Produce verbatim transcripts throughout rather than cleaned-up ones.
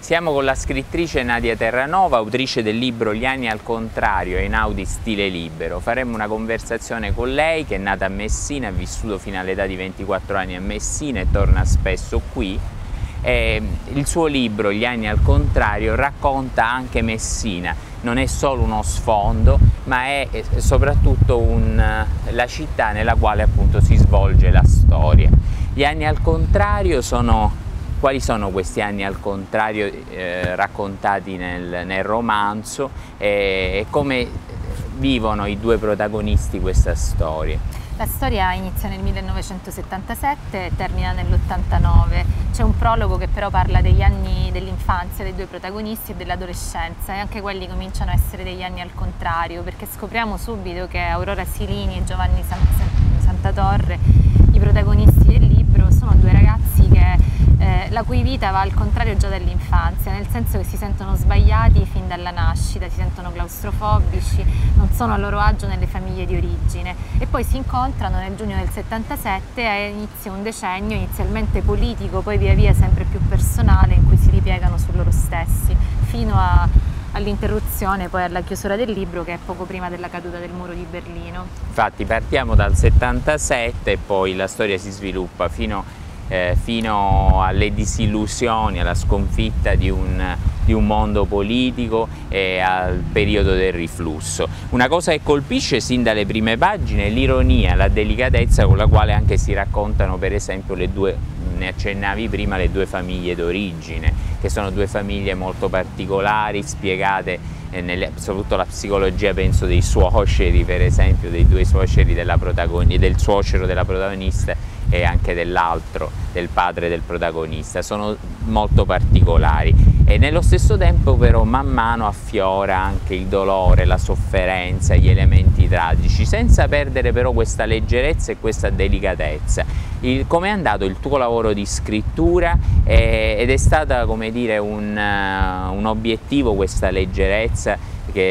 Siamo con la scrittrice Nadia Terranova, autrice del libro Gli anni al contrario, Einaudi stile libero. Faremo una conversazione con lei, che è nata a Messina, ha vissuto fino all'età di ventiquattro anni a Messina e torna spesso qui. E il suo libro Gli anni al contrario racconta anche Messina, non è solo uno sfondo, ma è soprattutto un, la città nella quale appunto si svolge la storia. Gli anni al contrario sono... Quali sono questi anni al contrario eh, raccontati nel, nel romanzo e, e come vivono i due protagonisti questa storia? La storia inizia nel millenovecentosettantasette e termina nell'ottantanove. C'è un prologo che però parla degli anni dell'infanzia dei due protagonisti e dell'adolescenza, e anche quelli cominciano a essere degli anni al contrario, perché scopriamo subito che Aurora Silini e Giovanni Santatorre, i protagonisti del libro, sono due ragazzi che Eh, la cui vita va al contrario già dall'infanzia, nel senso che si sentono sbagliati fin dalla nascita, si sentono claustrofobici, non sono a loro agio nelle famiglie di origine, e poi si incontrano nel giugno del settantasette e inizia un decennio inizialmente politico, poi via via sempre più personale, in cui si ripiegano su loro stessi, fino a, all'interruzione, poi alla chiusura del libro, che è poco prima della caduta del muro di Berlino. Infatti partiamo dal settantasette e poi la storia si sviluppa fino Eh, fino alle disillusioni, alla sconfitta di un, di un mondo politico e al periodo del riflusso. Una cosa che colpisce sin dalle prime pagine è l'ironia, la delicatezza con la quale anche si raccontano, per esempio, le due, ne accennavi prima, le due famiglie d'origine, che sono due famiglie molto particolari, spiegate eh, nelle, soprattutto la psicologia, penso, dei suoceri, per esempio, dei due suoceri della protagonista, del suocero della protagonista e anche dell'altro, del padre del protagonista, sono molto particolari, e nello stesso tempo però man mano affiora anche il dolore, la sofferenza, gli elementi tragici, senza perdere però questa leggerezza e questa delicatezza. Come è andato il tuo lavoro di scrittura eh, ed è stata, come dire, un, uh, un obiettivo questa leggerezza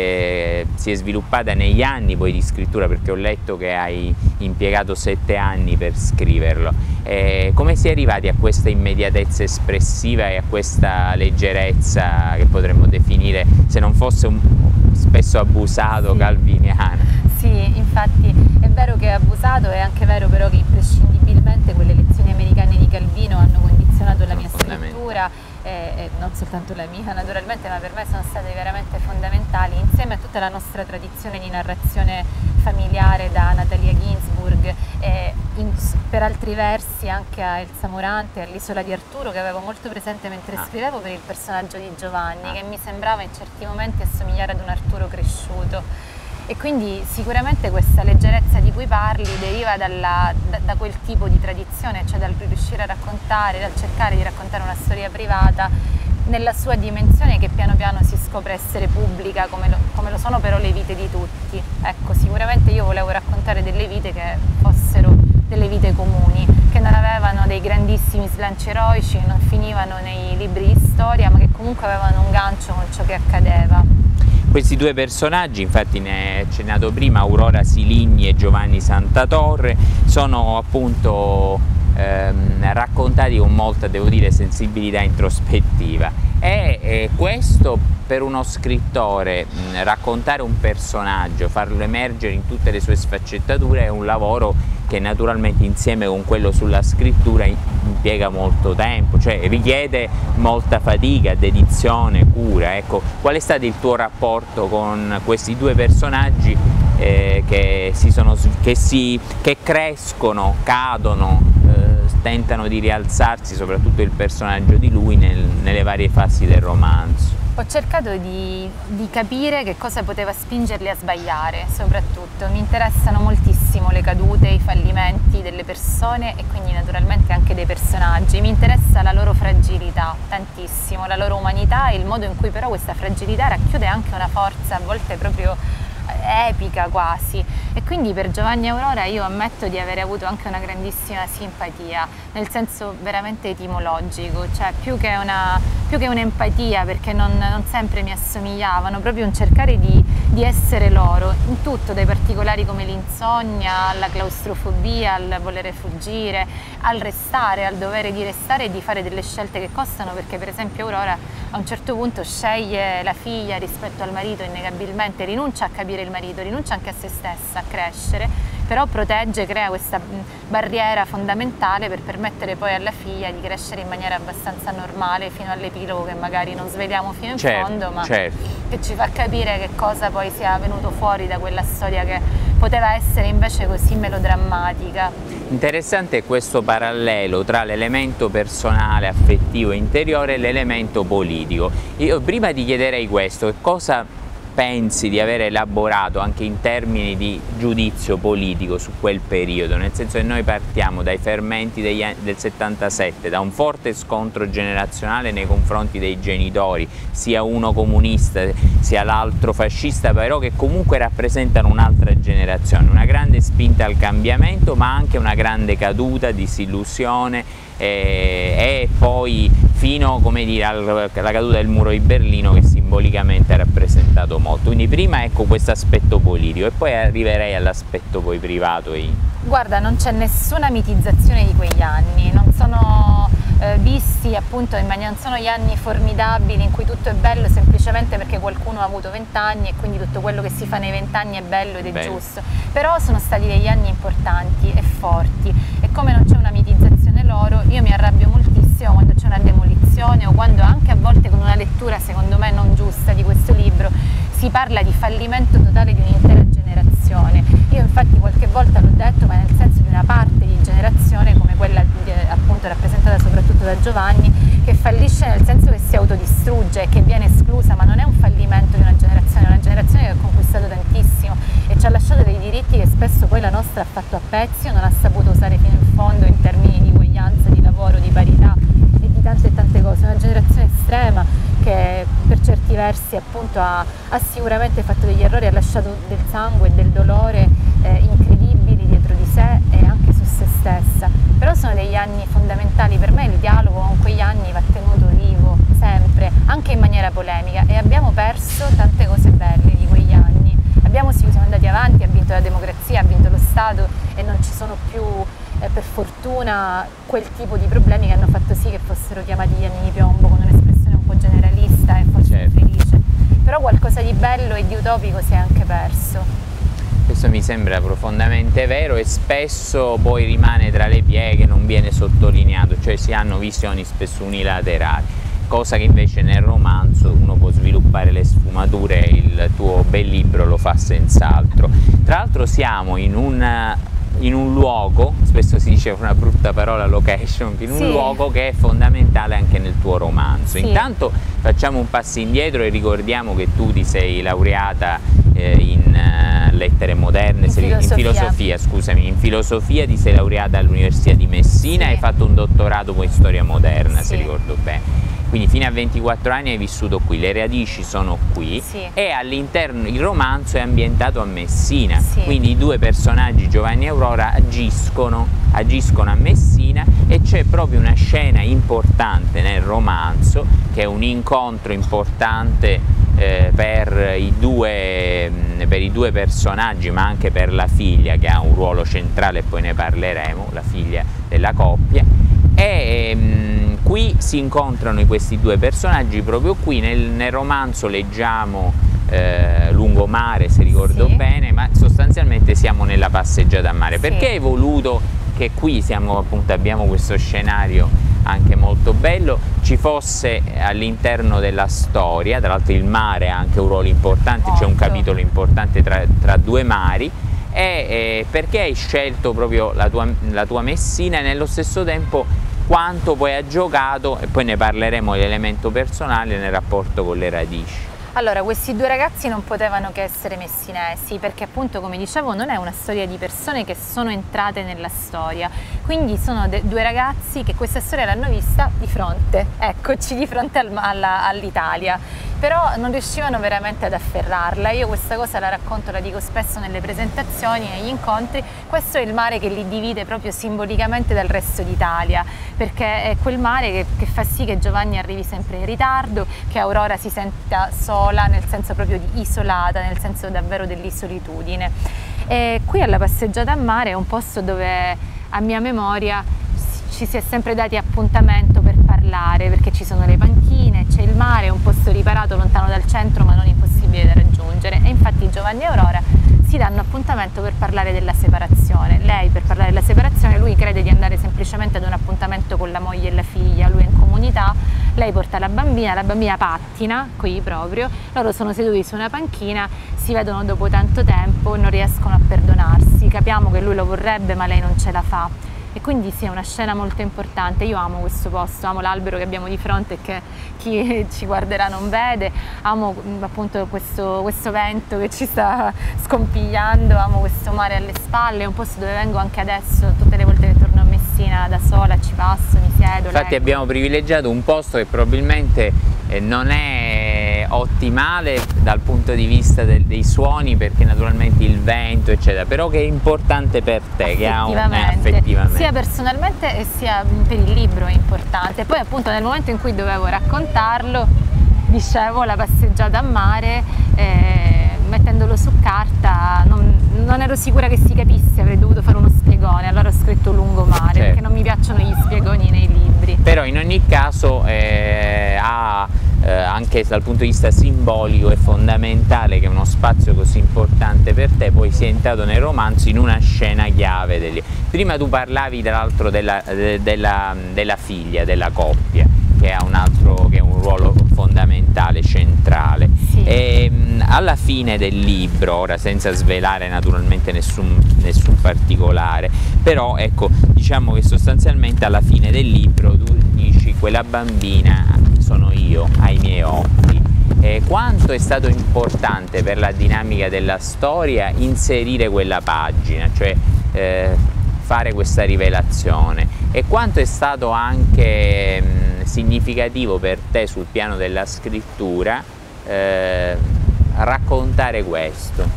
che si è sviluppata negli anni poi di scrittura, perché ho letto che hai impiegato sette anni per scriverlo. E come si è arrivati a questa immediatezza espressiva e a questa leggerezza che potremmo definire, se non fosse un, spesso abusato, sì, calviniana? Sì, infatti è vero che è abusato, è anche vero però che imprescindibilmente quelle lezioni americane di Calvino hanno condizionato la mia scrittura, e, e non soltanto la mia naturalmente, ma per me sono state veramente fondamentali, insieme a tutta la nostra tradizione di narrazione familiare da Natalia Ginzburg e in, per altri versi anche a Elsa Morante, all'Isola di Arturo, che avevo molto presente mentre ah. scrivevo per il personaggio di Giovanni, ah. che mi sembrava in certi momenti assomigliare ad un Arturo cresciuto. E quindi sicuramente questa leggerezza di cui parli deriva dalla, da, da quel tipo di tradizione, cioè dal riuscire a raccontare, dal cercare di raccontare una storia privata nella sua dimensione, che piano piano si scopre essere pubblica, come lo, come lo sono però le vite di tutti. Ecco, sicuramente io volevo raccontare delle vite che fossero delle vite comuni, che non avevano dei grandissimi slanci eroici, che non finivano nei libri di storia, ma che comunque avevano un gancio con ciò che accadeva. Questi due personaggi, infatti ne hai accennato prima, Aurora Silini e Giovanni Santatorre, sono appunto ehm, raccontati con molta, devo dire, sensibilità introspettiva, e eh, questo per uno scrittore, mh, raccontare un personaggio, farlo emergere in tutte le sue sfaccettature, è un lavoro che naturalmente insieme con quello sulla scrittura impiega molto tempo, cioè richiede molta fatica, dedizione, cura. Ecco, qual è stato il tuo rapporto con questi due personaggi eh, che, si sono, che, si, che crescono, cadono, eh, tentano di rialzarsi, soprattutto il personaggio di lui nel, nelle varie fasi del romanzo? Ho cercato di, di capire che cosa poteva spingerli a sbagliare, soprattutto. Mi interessano moltissimo le cadute, i fallimenti delle persone e quindi naturalmente anche dei personaggi. Mi interessa la loro fragilità, tantissimo, la loro umanità e il modo in cui però questa fragilità racchiude anche una forza, a volte proprio epica quasi, e quindi per Giovanni e Aurora io ammetto di avere avuto anche una grandissima simpatia, nel senso veramente etimologico, cioè più che una, più che un'empatia, perché non, non sempre mi assomigliavano, proprio un cercare di, di essere loro in tutto, dai particolari come l'insonnia alla claustrofobia, al volere fuggire, al restare, al dovere di restare e di fare delle scelte che costano, perché per esempio Aurora a un certo punto sceglie la figlia rispetto al marito innegabilmente, rinuncia a capire il marito, rinuncia anche a se stessa, a crescere, però protegge, crea questa barriera fondamentale per permettere poi alla figlia di crescere in maniera abbastanza normale fino all'epilogo, che magari non sveliamo fino in certo, fondo, ma certo. che ci fa capire che cosa poi sia venuto fuori da quella storia che poteva essere invece così melodrammatica. Interessante è questo parallelo tra l'elemento personale, affettivo e interiore e l'elemento politico. Io prima ti chiederei questo, che cosa pensi di aver elaborato anche in termini di giudizio politico su quel periodo, nel senso che noi partiamo dai fermenti degli anni, del settantasette, da un forte scontro generazionale nei confronti dei genitori, sia uno comunista sia l'altro fascista, però che comunque rappresentano un'altra generazione, una grande spinta al cambiamento ma anche una grande caduta, disillusione e, e poi fino, come dire, alla caduta del muro di Berlino, che simbolicamente ha rappresentato molto. Quindi prima ecco questo aspetto politico e poi arriverei all'aspetto poi privato. E... Guarda, non c'è nessuna mitizzazione di quegli anni, non sono eh, visti appunto in maniera, non sono gli anni formidabili in cui tutto è bello semplicemente perché qualcuno ha avuto vent'anni e quindi tutto quello che si fa nei vent'anni è bello ed è bello. giusto, però sono stati degli anni importanti e forti, e come non c'è una mitizzazione loro, io mi arrabbio moltissimo quando c'è una demolizione o quando anche a volte con una lettura secondo me non giusta di questo libro si parla di fallimento totale di un'intera generazione. Io infatti qualche volta l'ho detto, ma nel senso di una parte di generazione come quella di, appunto rappresentata soprattutto da Giovanni, che fallisce nel senso che si autodistrugge e che viene esclusa, ma non è un fallimento di una generazione, è una generazione che ha conquistato tantissimo e ci ha lasciato dei diritti che spesso poi la nostra ha fatto a pezzi o non ha saputo usare fino in fondo in termini di uguaglianza, di lavoro, di parità e di tante e tante cose. Una generazione estrema che per certi versi appunto ha, ha sicuramente fatto degli errori, ha lasciato del sangue e del dolore eh, incredibili dietro di sé e anche su se stessa, però sono degli anni fondamentali. Per me il dialogo con quegli anni va tenuto vivo sempre, anche in maniera polemica, e abbiamo perso tante cose belle di quegli anni. Abbiamo, sì, siamo andati avanti, ha vinto la democrazia, ha vinto lo Stato e non ci sono più eh, per fortuna quel tipo di problemi che hanno fatto sì che fossero chiamati gli anni di piombo, con un'espressione un po' generalista e forse certo. infelice, però qualcosa di bello e di utopico si è anche perso. Questo mi sembra profondamente vero e spesso poi rimane tra le pieghe, non viene sottolineato, cioè si hanno visioni spesso unilaterali, cosa che invece nel romanzo uno può sviluppare le sfumature, il tuo bel libro lo fa senz'altro. Tra l'altro siamo in un, in un luogo, spesso si dice una brutta parola location, in un sì. luogo che è fondamentale anche nel tuo romanzo. Sì. Intanto facciamo un passo indietro e ricordiamo che tu ti sei laureata eh, in uh, lettere moderne, in sei, filosofia. in filosofia, scusami, in filosofia, ti sei laureata all'Università di Messina, sì. hai fatto un dottorato poi in storia moderna, sì. se ricordo bene. Quindi fino a ventiquattro anni hai vissuto qui, le radici sono qui, sì. e all'interno il romanzo è ambientato a Messina, sì. quindi i due personaggi Giovanni e Aurora agiscono, agiscono a Messina e c'è proprio una scena importante nel romanzo che è un incontro importante eh, per, i due, per i due personaggi, ma anche per la figlia che ha un ruolo centrale e poi ne parleremo, la figlia della coppia. E ehm, qui si incontrano questi due personaggi proprio qui, nel, nel romanzo leggiamo eh, lungomare, se ricordo sì. bene, ma sostanzialmente siamo nella passeggiata a mare. Sì. Perché hai voluto che qui siamo, appunto, abbiamo questo scenario anche molto bello, ci fosse all'interno della storia, tra l'altro il mare ha anche un ruolo importante, c'è un capitolo importante tra, tra due mari, e eh, perché hai scelto proprio la tua, la tua Messina e nello stesso tempo quanto poi ha giocato, e poi ne parleremo, l'elemento personale nel rapporto con le radici. Allora, questi due ragazzi non potevano che essere messinesi, perché appunto, come dicevo, non è una storia di persone che sono entrate nella storia, quindi sono due ragazzi che questa storia l'hanno vista di fronte, eccoci, di fronte al, all'Italia. però non riuscivano veramente ad afferrarla. Io questa cosa la racconto, la dico spesso nelle presentazioni e agli incontri. Questo è il mare che li divide proprio simbolicamente dal resto d'Italia, perché è quel mare che, che fa sì che Giovanni arrivi sempre in ritardo, che Aurora si senta sola, nel senso proprio di isolata, nel senso davvero dell'isolitudine. E qui alla passeggiata a mare è un posto dove a mia memoria ci si è sempre dati appuntamento per parlare, perché ci sono le panchine, c'è il mare, è un posto riparato lontano dal centro ma non impossibile da raggiungere, e infatti Giovanni e Aurora si danno appuntamento per parlare della separazione. Lei per parlare della separazione, lui crede di andare semplicemente ad un appuntamento con la moglie e la figlia, lui è in comunità, lei porta la bambina, la bambina pattina qui proprio, loro sono seduti su una panchina, si vedono dopo tanto tempo, non riescono a perdonarsi, capiamo che lui lo vorrebbe ma lei non ce la fa. E quindi sì, è una scena molto importante. Io amo questo posto, amo l'albero che abbiamo di fronte e che chi ci guarderà non vede, amo appunto questo, questo vento che ci sta scompigliando, amo questo mare alle spalle, è un posto dove vengo anche adesso, tutte le volte che torno a Messina da sola, ci passo, mi siedo. Infatti leggo. Abbiamo privilegiato un posto che probabilmente eh, non è ottimale dal punto di vista del, dei suoni, perché naturalmente il vento eccetera, però che è importante per te, che ha un, eh, effettivamente. Sia personalmente e sia per il libro è importante. Poi appunto nel momento in cui dovevo raccontarlo, dicevo la passeggiata a mare, eh, mettendolo su carta non, non ero sicura che si capisse, avrei dovuto fare uno spiegone, allora ho scritto lungomare, certo, perché non mi piacciono gli spiegoni nei libri. Però in ogni caso eh, ha eh, anche dal punto di vista simbolico è fondamentale che uno spazio così importante per te poi sia entrato nel romanzo in una scena chiave del libro. Prima tu parlavi tra l'altro della, della, della figlia, della coppia, che ha un altro che è un ruolo fondamentale, centrale. Sì. E mh, alla fine del libro, ora senza svelare naturalmente nessun, nessun particolare, però ecco, diciamo che sostanzialmente alla fine del libro tu dici quella bambina sono io ai miei occhi. E quanto è stato importante per la dinamica della storia inserire quella pagina, cioè eh, fare questa rivelazione, e quanto è stato anche mh, significativo per te sul piano della scrittura eh, raccontare questo?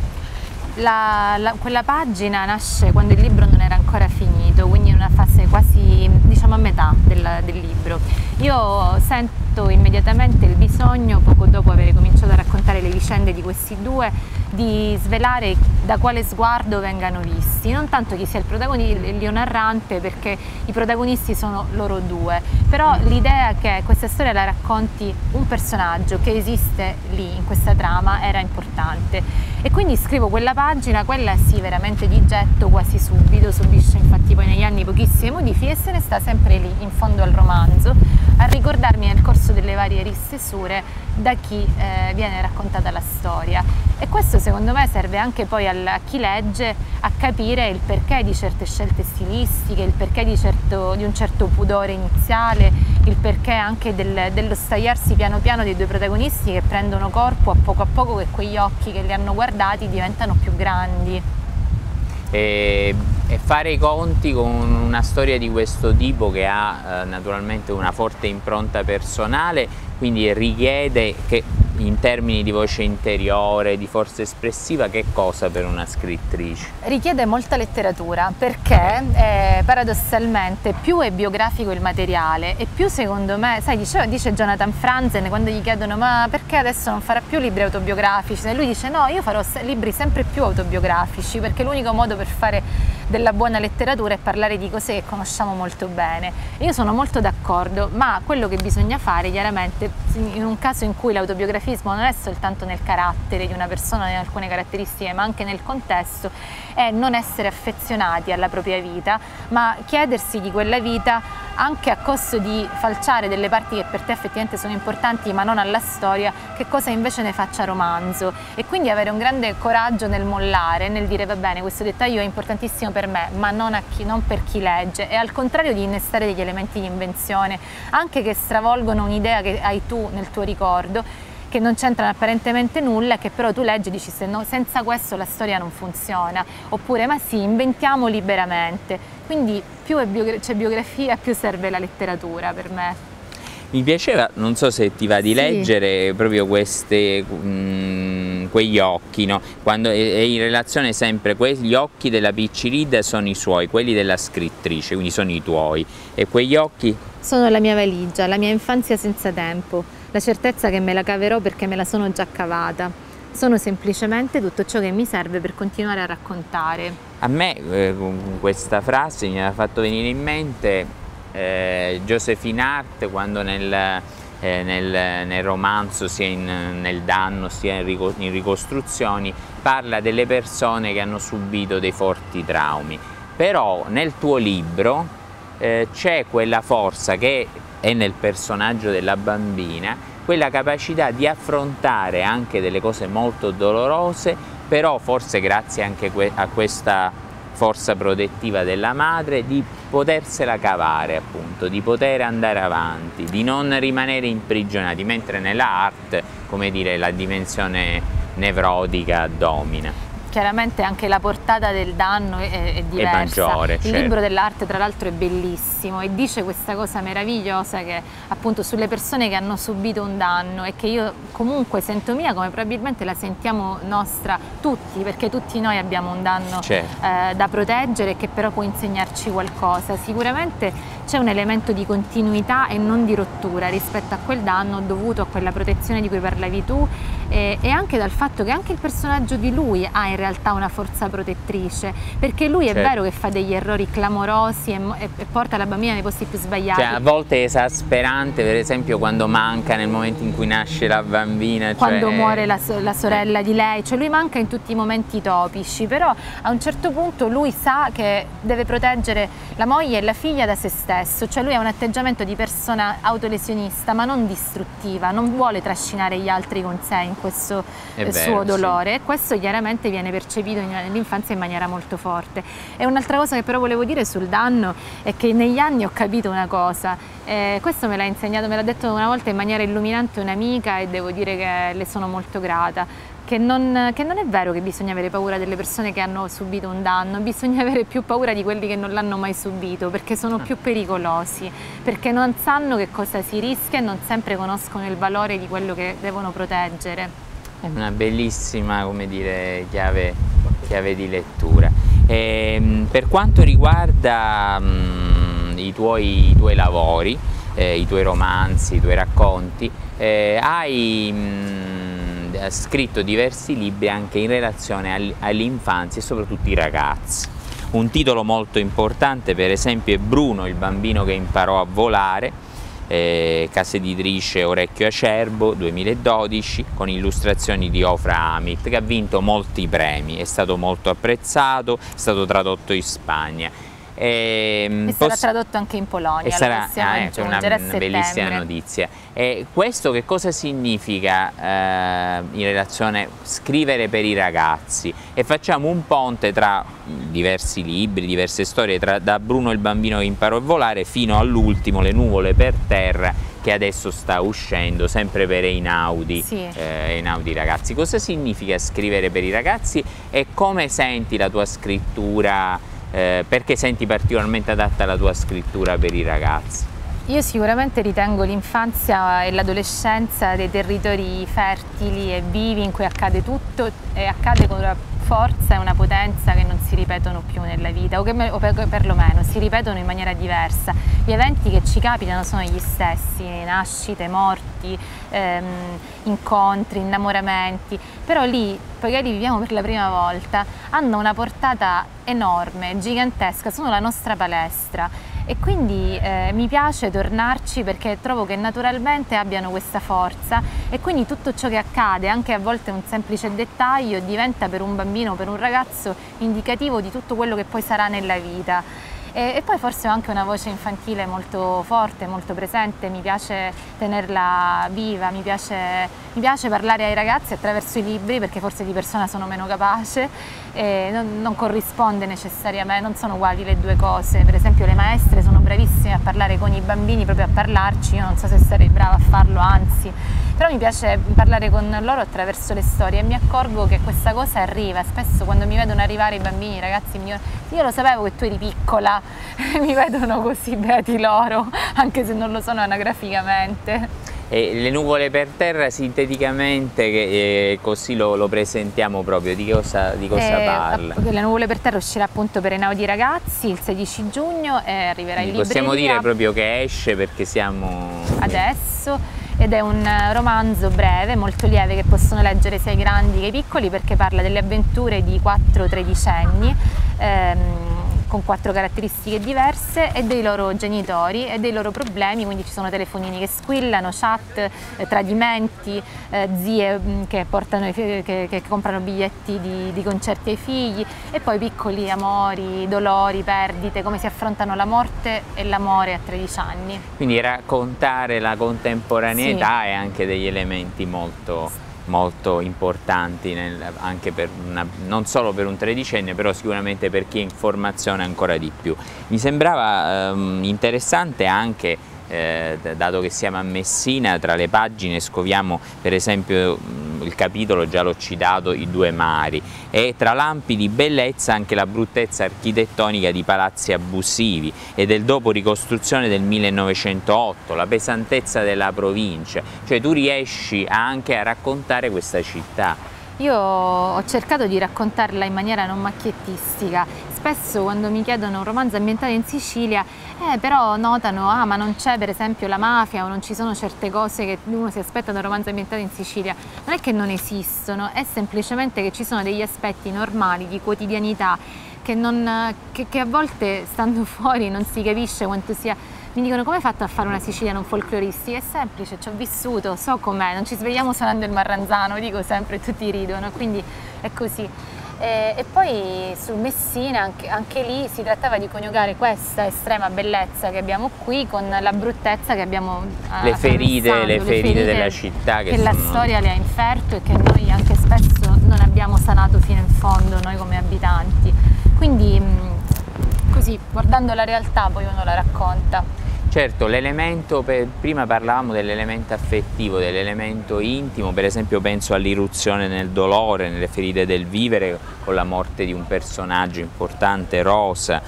La, la, quella pagina nasce quando il libro non era ancora finito, quindi in una fase quasi, diciamo, a metà del, del libro. Io sento immediatamente il bisogno, poco dopo aver cominciato a raccontare le vicende di questi due, di svelare da quale sguardo vengano visti, non tanto chi sia il protagonista, l'io narrante, perché i protagonisti sono loro due, però l'idea che questa storia la racconti un personaggio che esiste lì in questa trama era importante, e quindi scrivo quella pagina, quella sì veramente di getto quasi subito, subisce infatti poi negli anni pochissime modifiche e se ne sta sempre lì in fondo al romanzo a ricordarmi nel corso delle varie ristesure da chi eh, viene raccontata la storia. E questo secondo me serve anche poi al, a chi legge a capire il perché di certe scelte stilistiche, il perché di, certo, di un certo pudore iniziale, il perché anche del, dello stagliarsi piano piano dei due protagonisti che prendono corpo a poco a poco, che quegli occhi che li hanno guardati diventano più grandi. E, e fare i conti con una storia di questo tipo che ha eh, naturalmente una forte impronta personale, quindi richiede che in termini di voce interiore, di forza espressiva, che cosa per una scrittrice? Richiede molta letteratura, perché eh, paradossalmente più è biografico il materiale e più, secondo me, sai, dice, dice Jonathan Franzen quando gli chiedono ma perché adesso non farà più libri autobiografici, e lui dice no, io farò libri sempre più autobiografici, perché l'unico modo per fare della buona letteratura è parlare di cose che conosciamo molto bene. Io sono molto d'accordo, ma quello che bisogna fare chiaramente in un caso in cui l'autobiografismo non è soltanto nel carattere di una persona, in alcune caratteristiche, ma anche nel contesto, è non essere affezionati alla propria vita, ma chiedersi di quella vita anche a costo di falciare delle parti che per te effettivamente sono importanti ma non alla storia, che cosa invece ne faccia romanzo, e quindi avere un grande coraggio nel mollare, nel dire va bene, questo dettaglio è importantissimo per me ma non, a chi, non per chi legge, e al contrario di innestare degli elementi di invenzione anche che stravolgono un'idea che hai tu nel tuo ricordo, che non c'entrano apparentemente nulla, che però tu leggi e dici se no, senza questo la storia non funziona, oppure ma sì, inventiamo liberamente. Quindi più c'è biogra- biografia, più serve la letteratura per me. Mi piaceva, non so se ti va di Sì. leggere proprio queste, mh, quegli occhi, no? Quando, è in relazione sempre, quegli occhi della Picciridda sono i suoi, quelli della scrittrice, quindi sono i tuoi, e quegli occhi? Sono la mia valigia, la mia infanzia senza tempo, la certezza che me la caverò perché me la sono già cavata. Sono semplicemente tutto ciò che mi serve per continuare a raccontare. A me eh, con questa frase mi ha fatto venire in mente eh, Josephine Hart quando nel, eh, nel, nel romanzo, sia in, nel Danno sia in, rico, in Ricostruzioni, parla delle persone che hanno subito dei forti traumi. Però nel tuo libro eh, c'è quella forza che è nel personaggio della bambina, quella capacità di affrontare anche delle cose molto dolorose, però forse grazie anche a questa forza protettiva della madre, di potersela cavare, appunto, di poter andare avanti, di non rimanere imprigionati, mentre nella arte, come dire, la dimensione nevrotica domina. Chiaramente anche la portata del Danno è, è diversa. È maggiore, Il certo. libro dell'arte tra l'altro è bellissimo e dice questa cosa meravigliosa che appunto sulle persone che hanno subito un danno e che io comunque sento mia, come probabilmente la sentiamo nostra tutti, perché tutti noi abbiamo un danno certo. eh, da proteggere, che però può insegnarci qualcosa. Sicuramente c'è un elemento di continuità e non di rottura rispetto a quel danno dovuto a quella protezione di cui parlavi tu e, e anche dal fatto che anche il personaggio di lui ha in realtà una forza protettrice, perché lui certo. è vero che fa degli errori clamorosi e, e, e porta la bambina nei posti più sbagliati. Cioè, a volte è esasperante, per esempio quando manca nel momento in cui nasce la bambina, quando cioè... muore la, la sorella di lei, cioè lui manca in tutti i momenti topici, però a un certo punto lui sa che deve proteggere la moglie e la figlia da se stesso, cioè lui ha un atteggiamento di persona autolesionista ma non distruttiva, non vuole trascinare gli altri con sé in questo eh, vero, suo dolore, sì. e questo chiaramente viene percepito nell'infanzia in maniera molto forte. E un'altra cosa che però volevo dire sul danno è che negli anni ho capito una cosa, eh, questo me l'ha insegnato, me l'ha detto una volta in maniera illuminante un'amica e devo dire che le sono molto grata, che non, che non è vero che bisogna avere paura delle persone che hanno subito un danno, bisogna avere più paura di quelli che non l'hanno mai subito, perché sono più pericolosi, perché non sanno che cosa si rischia e non sempre conoscono il valore di quello che devono proteggere. È una bellissima, come dire, chiave, chiave di lettura. E, per quanto riguarda mh, i, tuoi, i tuoi lavori, eh, i tuoi romanzi, i tuoi racconti, eh, hai mh, scritto diversi libri anche in relazione all'infanzia e soprattutto ai ragazzi. Un titolo molto importante, per esempio, è Bruno, il bambino che imparò a volare, Eh, casa editrice Orecchio Acerbo, duemiladodici, con illustrazioni di Ofra Amit, che ha vinto molti premi, è stato molto apprezzato, è stato tradotto in Spagna. E, e sarà tradotto anche in Polonia, e sarà, lo possiamo ah, aggiungere una, a una settembre. bellissima notizia. E questo che cosa significa eh, in relazione a scrivere per i ragazzi? E facciamo un ponte tra diversi libri, diverse storie, tra, da Bruno il bambino che imparò a volare fino all'ultimo, Le nuvole per terra, che adesso sta uscendo sempre per Einaudi, sì. eh, Einaudi Ragazzi. Cosa significa scrivere per i ragazzi e come senti la tua scrittura? Eh, perché senti particolarmente adatta la tua scrittura per i ragazzi? Io sicuramente ritengo l'infanzia e l'adolescenza dei territori fertili e vivi in cui accade tutto e accade con una forza e una potenza che non si ripetono più nella vita, o che o per, perlomeno si ripetono in maniera diversa. Gli eventi che ci capitano sono gli stessi, nascite, morti, ehm, incontri, innamoramenti, però lì, poiché li viviamo per la prima volta, hanno una portata enorme, gigantesca, sono la nostra palestra. E quindi eh, mi piace tornarci perché trovo che naturalmente abbiano questa forza e quindi tutto ciò che accade, anche a volte un semplice dettaglio, diventa per un bambino o per un ragazzo indicativo di tutto quello che poi sarà nella vita. E, e poi forse ho anche una voce infantile molto forte, molto presente, mi piace tenerla viva, mi piace, mi Mi piace parlare ai ragazzi attraverso i libri, perché forse di persona sono meno capace, e non, non corrisponde necessariamente, non sono uguali le due cose. Per esempio le maestre sono bravissime a parlare con i bambini, proprio a parlarci, io non so se sarei brava a farlo, anzi, però mi piace parlare con loro attraverso le storie e mi accorgo che questa cosa arriva. Spesso quando mi vedono arrivare i bambini, i ragazzi mi dicono: io lo sapevo che tu eri piccola, mi vedono così, beati loro, anche se non lo sono anagraficamente. E Le nuvole per terra, sinteticamente, che, eh, così lo, lo presentiamo proprio, di cosa, di cosa eh, parla? Le nuvole per terra uscirà appunto per Einaudi Ragazzi il sedici giugno e arriverà in libreria. Possiamo dire proprio che esce perché siamo... adesso, ed è un romanzo breve, molto lieve, che possono leggere sia i grandi che i piccoli, perché parla delle avventure di quattro tredicenni ehm, con quattro caratteristiche diverse e dei loro genitori e dei loro problemi, quindi ci sono telefonini che squillano, chat, eh, tradimenti, eh, zie mh, che, portano, che, che comprano biglietti di, di concerti ai figli, e poi piccoli amori, dolori, perdite, come si affrontano la morte e l'amore a tredici anni. Quindi raccontare la contemporaneità Sì. e anche degli elementi molto... molto importanti nel, anche per una, non solo per un tredicenne, però sicuramente per chi è in formazione ancora di più. Mi sembrava ehm, interessante anche, eh, dato che siamo a Messina, tra le pagine scoviamo per esempio il capitolo, già l'ho citato, I due mari, e tra lampi di bellezza anche la bruttezza architettonica di palazzi abusivi e del dopo ricostruzione del millenovecentootto, la pesantezza della provincia, cioè tu riesci anche a raccontare questa città. Io ho cercato di raccontarla in maniera non macchiettistica. Spesso quando mi chiedono un romanzo ambientato in Sicilia, eh, però notano, ah, ma non c'è per esempio la mafia o non ci sono certe cose che uno si aspetta da un romanzo ambientato in Sicilia. Non è che non esistono, è semplicemente che ci sono degli aspetti normali di quotidianità che, non, che, che a volte stando fuori non si capisce quanto sia. Mi dicono: come hai fatto a fare una Sicilia non folcloristica? È semplice, ci ho vissuto, so com'è, non ci svegliamo suonando il marranzano, dico sempre e tutti ridono, quindi è così. E, e poi su Messina anche, anche lì si trattava di coniugare questa estrema bellezza che abbiamo qui con la bruttezza che abbiamo le ferite, le, le ferite ferite della città che, che sono... la storia le ha inferto e che noi anche spesso non abbiamo sanato fino in fondo, noi come abitanti. Quindi così, guardando la realtà, poi uno la racconta. Certo, l'elemento, prima parlavamo dell'elemento affettivo, dell'elemento intimo, per esempio penso all'irruzione nel dolore, nelle ferite del vivere, con la morte di un personaggio importante, Rosa,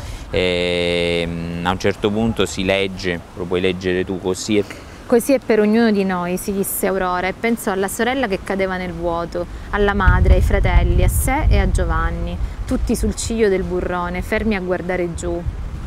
e a un certo punto si legge, lo puoi leggere tu, così. Così è per ognuno di noi, si disse Aurora, e pensò alla sorella che cadeva nel vuoto, alla madre, ai fratelli, a sé e a Giovanni, tutti sul ciglio del burrone, fermi a guardare giù.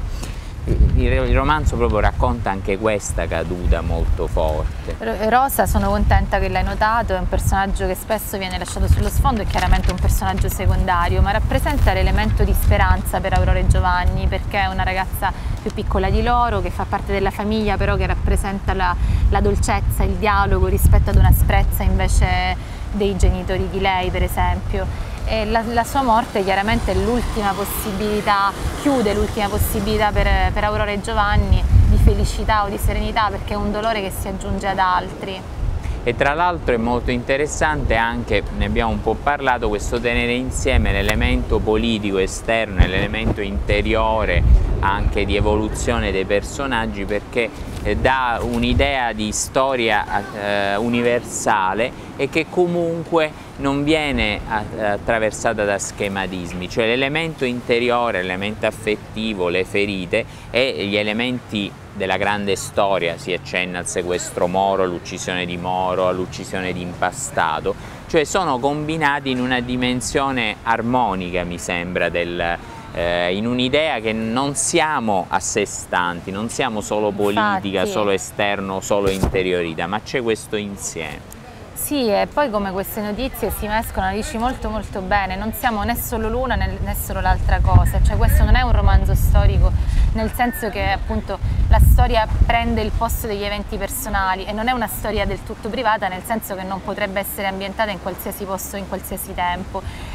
Il romanzo proprio racconta anche questa caduta molto forte. Rosa, sono contenta che l'hai notato, è un personaggio che spesso viene lasciato sullo sfondo, è chiaramente un personaggio secondario, ma rappresenta l'elemento di speranza per Aurora e Giovanni, perché è una ragazza più piccola di loro, che fa parte della famiglia, però che rappresenta la, la dolcezza, il dialogo rispetto ad una asprezza invece dei genitori di lei, per esempio. E la, la sua morte chiaramente è l'ultima possibilità, chiude l'ultima possibilità per, per Aurora e Giovanni di felicità o di serenità, perché è un dolore che si aggiunge ad altri. E tra l'altro è molto interessante anche, ne abbiamo un po' parlato, questo tenere insieme l'elemento politico esterno e l'elemento interiore anche di evoluzione dei personaggi, perché eh, dà un'idea di storia eh, universale e che comunque non viene attraversata da schematismi, cioè l'elemento interiore, l'elemento affettivo, le ferite e gli elementi della grande storia, si accenna al sequestro Moro, all'uccisione di Moro, all'uccisione di Impastato, cioè sono combinati in una dimensione armonica, mi sembra, del, eh, in un'idea che non siamo a sé stanti, non siamo solo politica, Infatti, solo esterno, solo interiorità, ma c'è questo insieme. Sì, e poi come queste notizie si mescolano, dici molto molto bene, non siamo né solo l'una né, né solo l'altra cosa, cioè questo non è un romanzo storico, nel senso che appunto la storia prende il posto degli eventi personali e non è una storia del tutto privata, nel senso che non potrebbe essere ambientata in qualsiasi posto, in qualsiasi tempo.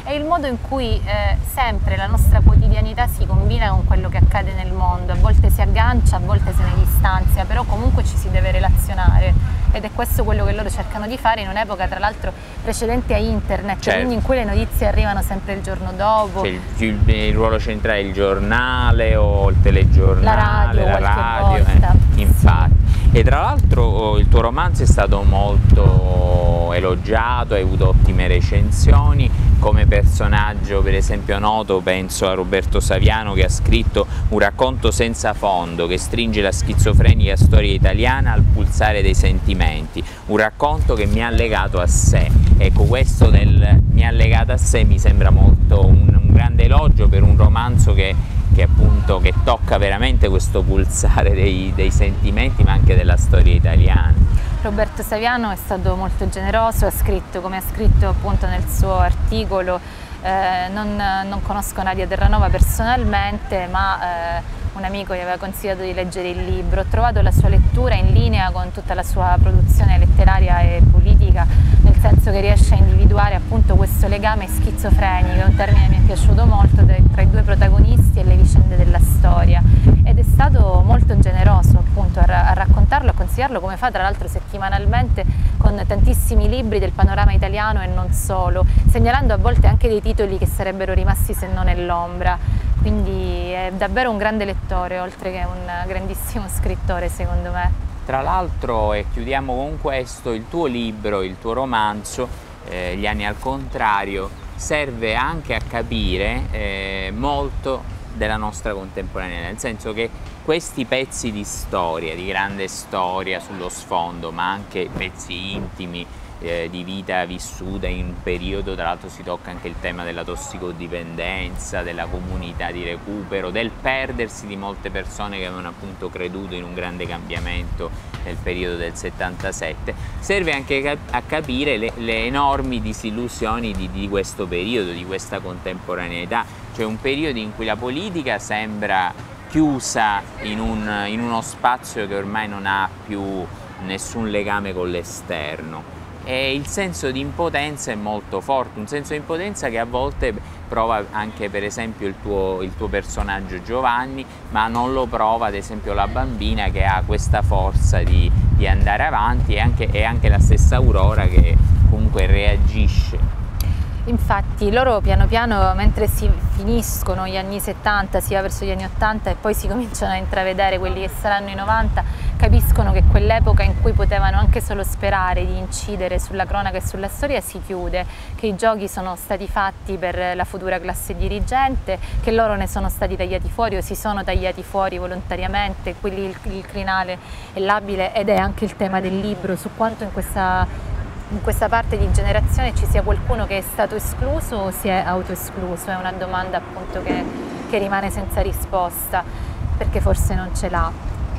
è il modo in cui eh, sempre la nostra quotidianità si combina con quello che accade nel mondo, a volte si aggancia, a volte se ne distanzia, però comunque ci si deve relazionare, ed è questo quello che loro cercano di fare in un'epoca tra l'altro precedente a internet, certo. quindi in cui le notizie arrivano sempre il giorno dopo. C'è il, il, il ruolo centrale il giornale o il telegiornale, la radio, la radio volta. Eh, infatti. E tra l'altro il tuo romanzo è stato molto elogiato, hai avuto ottime recensioni. Come personaggio per esempio noto penso a Roberto Saviano, che ha scritto un racconto senza fondo che stringe la schizofrenica storia italiana al pulsare dei sentimenti, un racconto che mi ha legato a sé. Ecco, questo del mi ha legato a sé mi sembra molto un, un grande elogio per un romanzo che, che appunto che tocca veramente questo pulsare dei, dei sentimenti, ma anche della storia italiana. Roberto Saviano è stato molto generoso, ha scritto, come ha scritto appunto nel suo articolo, eh, non, non conosco Nadia Terranova personalmente, ma eh, un amico gli aveva consigliato di leggere il libro. Ho trovato la sua lettura in linea con tutta la sua produzione letteraria e politica, nel senso che riesce a individuare appunto questo legame schizofrenico, è un termine che mi è piaciuto molto, tra i due protagonisti e le vicende della storia, ed è stato molto generoso appunto a, a raccontarlo, a consigliarlo, come fa tra l'altro settimanalmente con tantissimi libri del panorama italiano e non solo, segnalando a volte anche dei titoli che sarebbero rimasti se non nell'ombra. Quindi è davvero un grande lettore, oltre che un grandissimo scrittore secondo me. Tra l'altro, e chiudiamo con questo, il tuo libro, il tuo romanzo, eh, Gli anni al contrario, serve anche a capire eh, molto della nostra contemporaneità, nel senso che questi pezzi di storia, di grande storia sullo sfondo, ma anche pezzi intimi, Eh, di vita vissuta in un periodo, tra l'altro si tocca anche il tema della tossicodipendenza, della comunità di recupero, del perdersi di molte persone che avevano appunto creduto in un grande cambiamento nel periodo del settantasette, serve anche a capire le, le enormi disillusioni di, di questo periodo, di questa contemporaneità, cioè un periodo in cui la politica sembra chiusa in, un, in uno spazio che ormai non ha più nessun legame con l'esterno. E il senso di impotenza è molto forte, un senso di impotenza che a volte prova anche per esempio il tuo, il tuo personaggio Giovanni, ma non lo prova ad esempio la bambina, che ha questa forza di, di andare avanti, e anche, e anche la stessa Aurora che comunque reagisce. Infatti loro piano piano, mentre si finiscono gli anni settanta, si va verso gli anni ottanta e poi si cominciano a intravedere quelli che saranno i novanta, capiscono che quell'epoca in cui potevano anche solo sperare di incidere sulla cronaca e sulla storia si chiude, che i giochi sono stati fatti per la futura classe dirigente, che loro ne sono stati tagliati fuori o si sono tagliati fuori volontariamente, quelli il, il crinale è labile, ed è anche il tema del libro, su quanto in questa in questa parte di generazione ci sia qualcuno che è stato escluso o si è autoescluso. È una domanda appunto che, che rimane senza risposta, perché forse non ce l'ha.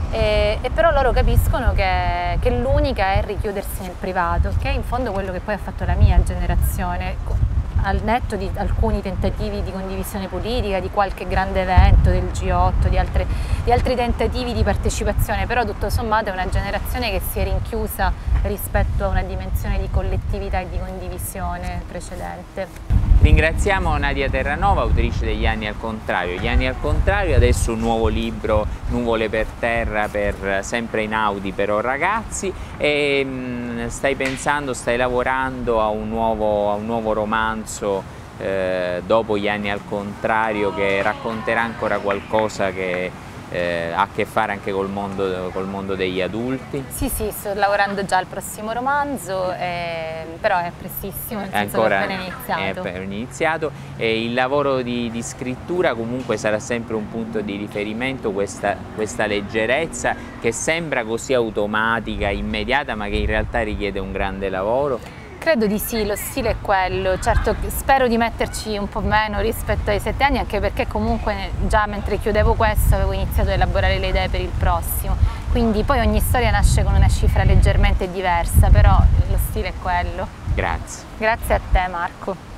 E, e però loro capiscono che, che l'unica è richiudersi nel privato, che è in fondo quello che poi ha fatto la mia generazione, al netto di alcuni tentativi di condivisione politica, di qualche grande evento del G otto, di, altre, di altri tentativi di partecipazione, però tutto sommato è una generazione che si è rinchiusa rispetto a una dimensione di collettività e di condivisione precedente. Ringraziamo Nadia Terranova, autrice degli Anni al contrario. Gli Anni al contrario, adesso un nuovo libro, Nuvole per terra, per sempre in Audi per o ragazzi, e mh, stai pensando, stai lavorando a un nuovo, a un nuovo romanzo eh, dopo Gli Anni al contrario, che racconterà ancora qualcosa che eh, ha a che fare anche col mondo, col mondo degli adulti? Sì, sì, sto lavorando già al prossimo romanzo, eh, però è prestissimo, nel è senso ancora, che è appena iniziato. È appena iniziato, e il lavoro di, di scrittura comunque sarà sempre un punto di riferimento, questa, questa leggerezza che sembra così automatica, immediata, ma che in realtà richiede un grande lavoro. Credo di sì, lo stile è quello, certo spero di metterci un po' meno rispetto ai sette anni, anche perché comunque già mentre chiudevo questo avevo iniziato a elaborare le idee per il prossimo, quindi poi ogni storia nasce con una cifra leggermente diversa, però lo stile è quello. Grazie. Grazie a te Marco.